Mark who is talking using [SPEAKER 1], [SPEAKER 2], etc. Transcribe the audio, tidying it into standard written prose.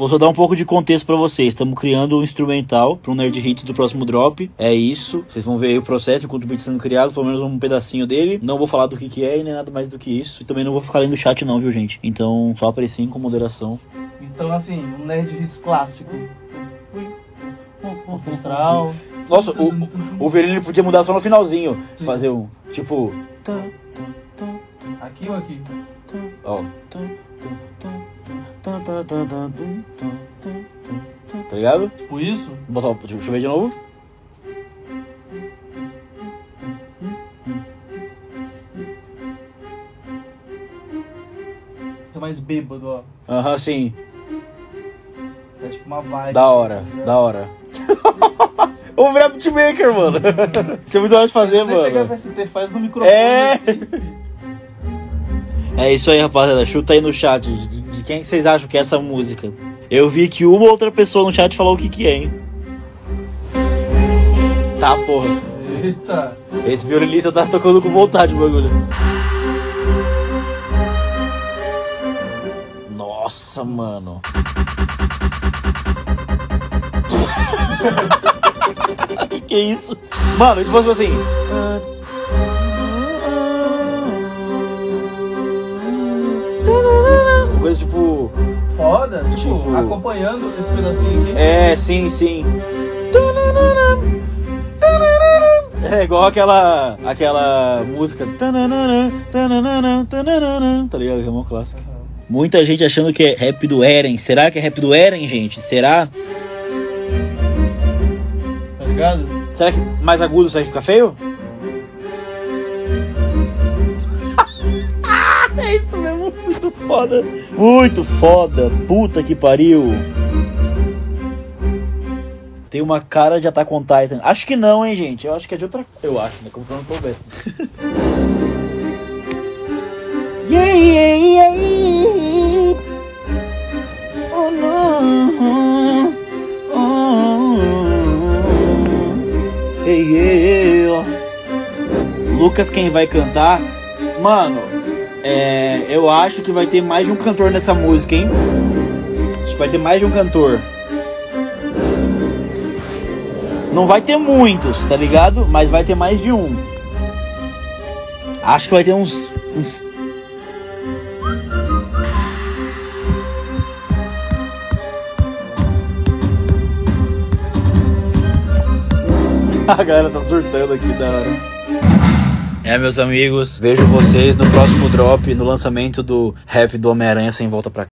[SPEAKER 1] Vou só dar um pouco de contexto pra vocês. Estamos criando um instrumental para um Nerd Hits do próximo drop. É isso. Vocês vão ver aí o processo enquanto o beat sendo criado, pelo menos um pedacinho dele. Não vou falar do que é e nem nada mais do que isso. E também não vou ficar lendo o chat não, viu, gente? Então, só apreciem com moderação.
[SPEAKER 2] Então, assim, um Nerd Hits clássico. Orquestral.
[SPEAKER 1] Nossa, o violino podia mudar só no finalzinho. Sim. Fazer um, tipo...
[SPEAKER 2] Aqui ou aqui?
[SPEAKER 1] Ó. Tá ligado?
[SPEAKER 2] Tipo isso?
[SPEAKER 1] Deixa eu ver de novo.
[SPEAKER 2] Tô mais bêbado, ó.
[SPEAKER 1] Aham, sim.
[SPEAKER 2] É tipo uma vibe.
[SPEAKER 1] Da hora, da hora. Vou virar beatmaker, mano. Isso é muito hora de fazer, mano.
[SPEAKER 2] Pegar VST, faz no microfone.
[SPEAKER 1] É.
[SPEAKER 2] Assim.
[SPEAKER 1] É isso aí, rapaziada. Chuta aí no chat de quem vocês acham que é essa música. Eu vi que uma outra pessoa no chat falou o que é, hein? Tá, porra.
[SPEAKER 2] Eita.
[SPEAKER 1] Esse violinista tá tocando com vontade o bagulho. Nossa, mano. Que é isso? Mano, tipo assim... Uma coisa tipo...
[SPEAKER 2] Foda, tipo, acompanhando esse pedacinho aqui.
[SPEAKER 1] É, sim, sim. É igual aquela música. Tá ligado? É uma clássica. Muita gente achando que é rap do Eren. Será que é rap do Eren, gente? Será?
[SPEAKER 2] Tá ligado?
[SPEAKER 1] Será que mais agudo isso aí fica feio? É isso mesmo, muito foda. Muito foda, puta que pariu. Tem uma cara de Attack on Titan. Acho que não, hein, gente. Eu acho que é de outra... Eu acho, né? Como se eu não soubesse. Yeah, yeah, yeah. Oh, no. Oh. Hey, yeah. Lucas, quem vai cantar? Mano, eu acho que vai ter mais de um cantor nessa música, hein? Acho que vai ter mais de um cantor. Não vai ter muitos, tá ligado? Mas vai ter mais de um. Acho que vai ter uns... A galera tá surtando aqui, da hora. Meus amigos, vejo vocês no próximo drop, no lançamento do rap do Homem-Aranha Sem Volta Pra Casa.